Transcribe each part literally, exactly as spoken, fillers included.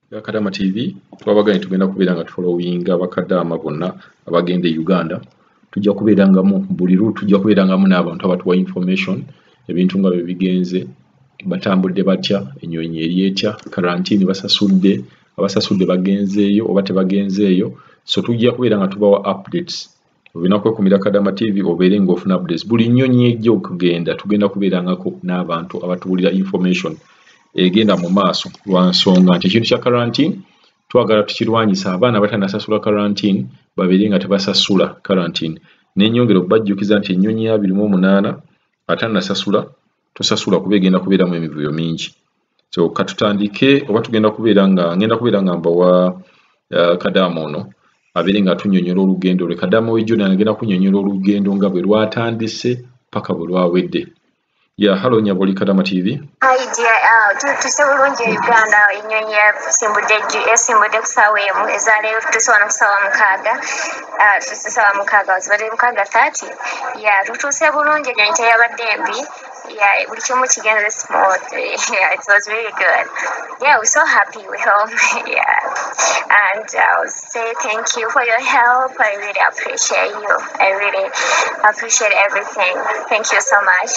ya Kadama T V twabaganye tugenda kubeera nga tufollowinga bakadama bonna abagenda e Uganda. Tujja kubeerangamu buli route, tujja kubeerangamu n'abantu abatuwa information ebintu nga bye bigenze, batambudde batya, ennyonyi eri etya, karantini basasudde, abasasudde bagenzeeyo oba tebagenzeeyo. So tujja kubeera nga tubawa updates. Olina kwekumira Kadama T V obeere ng'ofuna updates. Buli nnyonyi ejja okugenda tugenda kubeerangako n'abantu abatuwulira information egenda mu maaso lwa nsonga nti ekintu kya karantini twagala tukirwanyisa abaana abatanasasula karantini babeere nga tebasasula karantini. N'ennyongera okubajjukiza nti ennyonyi ya abiri mu omunaana atanasasula tosasula kuba egenda kubeeramu emivuyo mingi. So katutandike oba tugenda kubeera nga ngenda kubeera nga mbawa uh, Kadama ono abeere nga tunnyonnyola olugendo lwe. Kadama we Jordan agenda kunnyonnyola olugendo nga bwe lwatandise paka bwe lwawedde. Ya halo Nyaboli Kadama T V. Hi dear, uh, tuse bulungi Uganda ennyonyi yasimbudde yasimbudde ku ssaawa emu ezaleero tutuuse ku ssaawa mukaaga uh, tutuuse ssaawa mukaaga zibadde mukaaga thirty. Ya tutuuse bulungi ennyonyi teyabadde mbi. Yeah, buli kimu kigenze smooth. Yeah, it was really good. Yeah, we're so happy we're home. Yeah, and I'll say thank you for your help. I really appreciate you. I really appreciate everything. Thank you so much.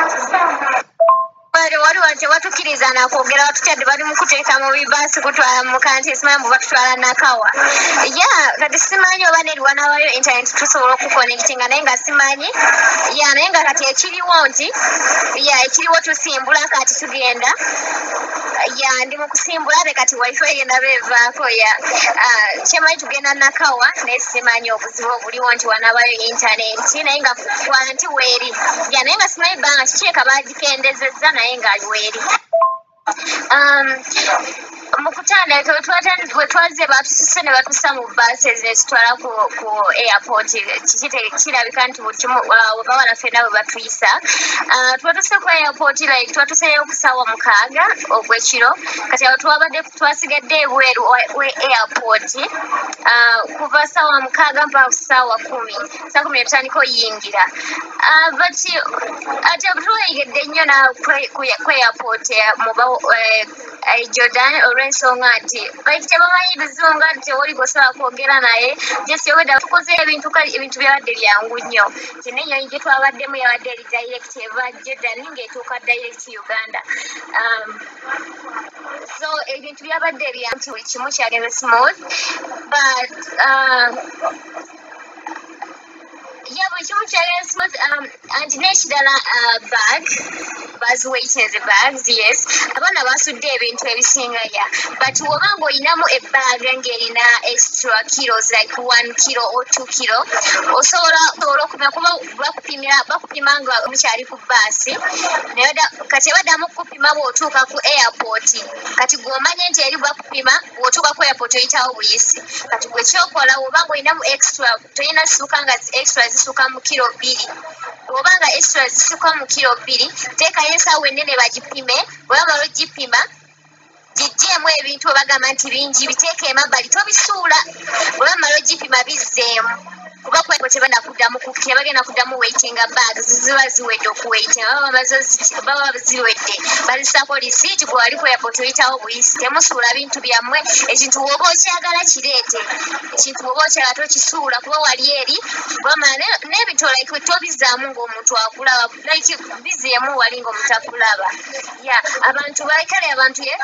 Bari wali wanje watukiriza na kwogera watutadde bali mu kuteeka mu bibaasi kutwala mu kanti simanyi batutwala Nakawa. Yeah, kati simanyi oba neri wanawayo internet tusobola okuconnectinga naye nga simanyi. Yeah, naye nga kati ekiriwo nti yeah, ekiriwo tusimbula kati tugenda. Yeah, ndi mu kusimbula be kati wifi egenda bevaako. Yeah, uh, kyemayi tugenda Nakawa naye simanyi obuzibu obuliwo nti wanawayo internet naye nga kwanti weeri. Yeah, naye nga simanyi bbanga kikieka baagikendezezza naye nga weri. Um, mukutanda bwe twaze batusise ne batussa mu buses ne tutwala ku, ku airport kirabika nti buli kimu oba walaffe nabo batuyisa. Uh, twatuse ku airport like twatuseeyo ku ssaawa mukaaga ogw'ekiro kati awo twabadde twasigadde ebweru we airport uh, kuva ssaawa mukaaga mpaka ku ssaawa kumi saa kumi netutandika oyingira. Uh, but ate tweyigedde nnyo na ku airport muba uh, Jordan olw'ensonga nti like tebamanyi bizungu nti tewoli gosobola kwogera naye just yoweda tukoze ebintu ebintu byabadde byangu nnyo nti n'ennyonyi gye twabaddemu yabadde eri direct eva Jordan ng'etuuka direct Uganda. Um, so ebintu byabadde byangu nti buli kimu kyagenze smooth but uh, yeah, buli kimu kyagenze smooth um, anti n'ekirala uh, bag baziweitinze bags, yes. Abaana basudde ebintu ebisinga ya but woba ng'olinamu ebbaga ng'erina extra kilos like one kilo or two kilo osobola okupima kuba bakupimira bakupima nga mukyali ku bbaasi naye kati baddamu kukupima bw'otuuka ku airport kati gw'omanye nti eri bakupima bw'otuuka ku airport oyitawo buyisi kati gwe kyokola woba ng'olinamu extra tolina zisuuka nga extra zisuuka mu kilo bbiri oba nga extra zisuuka mu kilo bbiri teekayo ensaawa ennene bagipime bwebamala ogipima giggyemu ebintu obagamba nti bingi biteeke emabbali tobisuula bwebamala ogipima bizzeemu kuba kwebo tebanakuddamu tebagenda kuddamu waitinga bags ziba ziwedde okuwaitinga baba ziwedde bazisako lisiiti gwe wali ku airport oyitawo buyisi temusuula bintu byammwe ekintu woba okyagala kireete ekintu woba okyagala tokisuula kuba wali eri bamala n'ebintu like tobizaamu ng'omuntu akulaba like bizeemu wali ng'omuntu akulaba. Yeah, abantu baikale abantu ye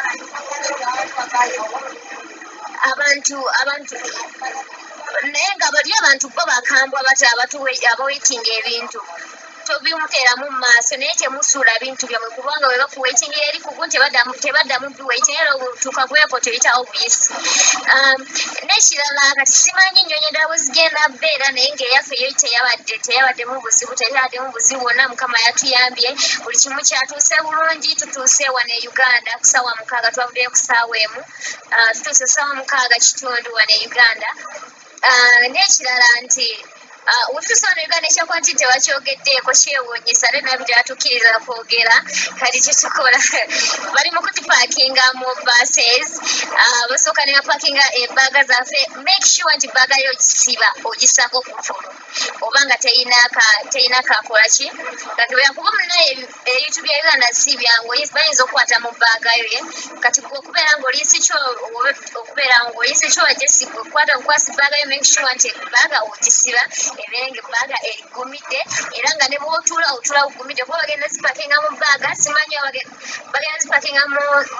abantu abantu naye nga bali abantu bo bakambwa bati abawaitinga ebintu tobimuteeramu mu maaso naye temusuula bintu byammwe kubanga bwe bakuwaitinga eri kugu tebaddamu biwaitinga era obutuuka ku airport oyitawo buyisi. Um, n'ekirala kati simanyi nnyonyi endala bwe zigenda bbeera naye ng'eyaffe yo teyabadde teyabaddemu buzibu teyabaddemu buzibu bwonna Mukama yatuyambye buli kimu kyatuuse bulungi tutuuse wano e Uganda ku ssaawa mukaaga twavuddeyo ku ssaawa emu uh, tutuuse ssaawa mukaaga kitundu wano e Uganda. Uh, n'ekirala nti utusonerwa nekyakwanti tewakyogeddeeko kyewuunyisa ate nabyo tebatukiriza kwogera kati kyetukola bali mu kutupaakinga mu buses basooka ne bapaakinga ebbaaga zaffe make sure nti bbaaga yo ogisiba ogisako kutulu oba nga teyina kakola ki gatubera kuba munaye ebintu bya Uganda si byangu bayinza okukwata mu bbaaga yo ye kati okubeera ng'oliisi kyo okubeera ng'oliisi kyo wajesi okukwata okukwasa ebbaaga yo make sure nti ebbaaga ogisiba ebeere ng'ebbaaga erigumidde era nga ne bw'otuula otuula bugumidde kuba bagenda zipakinga mu bbaaga simanyi bagenda zipakinga mu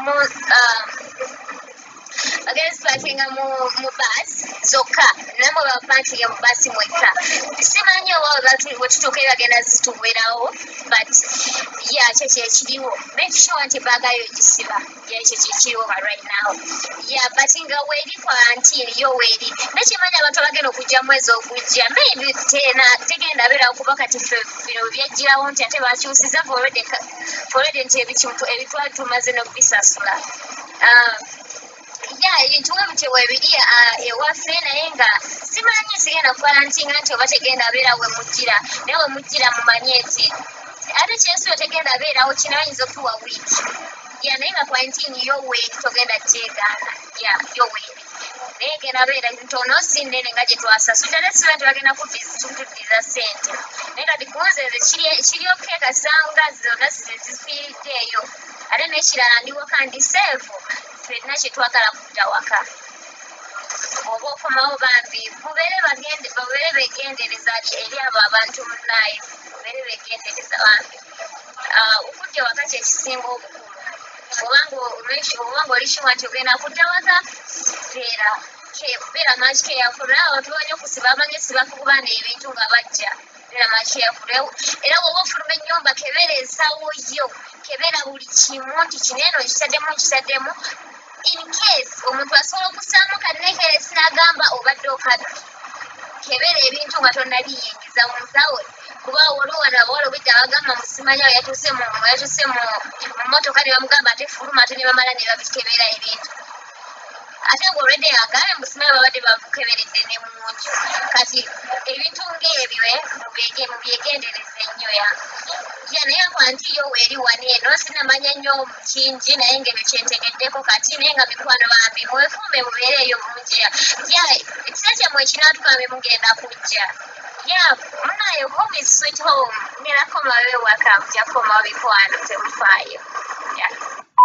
bagenda zipakinga mu baasi zokka namwe bapakinga mu baasi mwekka simanyi oba bwetutuuka bagenda zituwerawo but ya kyo kyekiriwo make sure nti ebbaaga yo gisiba yekyo kyekiriwo ba right now ya but nga weeri quarantine yo weeri nekimanya abantu bagenda okujja mwezi ogujja maybe tegenda beerawo kuba kati ffe bino byajjirawo nti ate bakyusiza foredi nti ebitwali tumaze n'okubisasula ya ebintu webityo webiri ewaffe naye nga simanyi sigenda kukalantinga nti oba tegenda beerawo wemujjira naye wemujjira mumanye nti ate kyensulo tegenda beerawo kino ayinza okutuwa wiiki ya naye nga quarantine yo weeri togenda kyegaana ya yo weeri naye genda beera ntono si nnene nga gye twasasula ate student bagenda kutuddiza ssente naye kati kunzeze kiri okukekasanga zonna zifiiridde eyo ate n'ekirala ndi waka ndi seefu tulina kye twagala kudda waka oba okomawo bambi mubeere beegendereza eri abo abantu munaye mubeere beegendereza bambi okudda waka kyekisinga obukulu obanga oli kiwa nti ogenda kudda waka beera beera much careful abantu bamanye okusiba bamanye sibakuba n'ebintu nga bajja beera much careful era bw'oba ofuluma ennyumba kebeera ensawo yo kebeera buli kimu nti kineeno nkitaddemu nkitaddemu in case omuntu asobola okussaamu kannekeresi n'agamba obadde okadde kebeera ebintu nga tonnabiyingiza mu nsawo kuba waliwo wano abawala obwedda abagamba musimanyawo yatuuse mu mmotoka ne bamugamba ate fuluma ate ne bamala ne babikebera ebintu ate ng'olwedde agambe musimanyi babadde bamukeberedde ne mu nju kati ebintu ng'ebyo mubyegendereze nnyo ya ya naye akwanti yo weeri wano eno sinamanya nnyo kingi naye ng'ebyo kyentegeddeko kati naye nga mikwano bambi mwefume mubeereeyo bungi ya ya ekisa kyammwe ekinaatukambe mugenda kujja ya munaye home is sweet home ngera komawo ewaka mujja kukomawo bikwano temufaayo ya